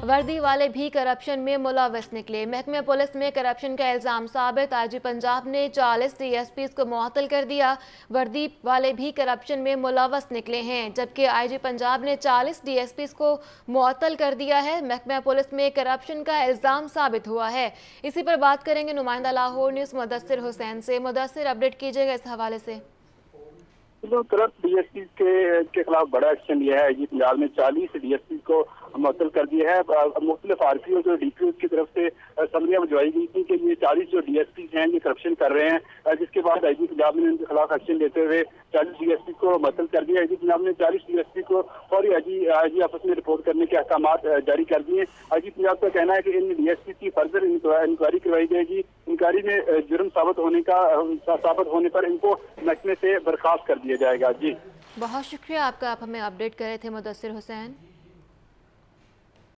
वर्दी वाले भी करप्शन में मुलव्वस निकले। महकमे पुलिस में करप्शन का इल्ज़ाम साबित। आईजी पंजाब ने 40 डीएसपी को मुअत्तल कर दिया। वर्दी वाले भी करप्शन में मुलव्वस निकले हैं, जबकि आईजी पंजाब ने 40 डीएसपी को मुअत्तल कर दिया है। महकमे पुलिस में करप्शन का इल्ज़ाम साबित हुआ है। इसी पर बात करेंगे नुमाइंदा लाहौर न्यूज़ मुदस्सिर हुसैन से। मुदस्सिर, अपडेट कीजिएगा इस हवाले से। करप्ट डीएसपी के खिलाफ बड़ा एक्शन लिया है। आईजी पंजाब ने 40 डीएसपी को मुअत्तल कर दिया है। मुख्तलिफ आरपीओ जो डीपीओ की तरफ से समरियां भिजवाई गई थी कि ये 40 जो डीएसपी हैं ये करप्शन कर रहे हैं, जिसके बाद आईजी पंजाब ने इनके खिलाफ एक्शन लेते हुए 40 डीएसपी को मुअत्तल कर दिया। आईजी पंजाब ने 40 डीएसपी को फौरी आईजी ऑफिस में रिपोर्ट करने के अहकाम जारी कर दिए। आईजी पंजाब का कहना है कि इन डीएसपी की फर्दर इंक्वायरी करवाई जाएगी। इंक्वायरी में जुर्म साबित होने पर इनको महकमे से बर्खास्त कर दिया जाएगा। जी बहुत शुक्रिया आपका, आप हमें अपडेट कर रहे थे मुदस्सिर हुसैन।